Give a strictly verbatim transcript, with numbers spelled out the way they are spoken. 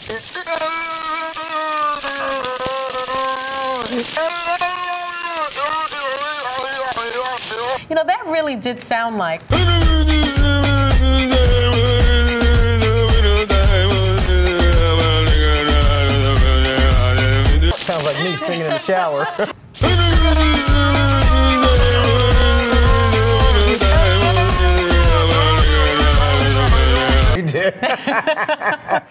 You know, that really did sound like... Sounds like me singing in the shower. You did.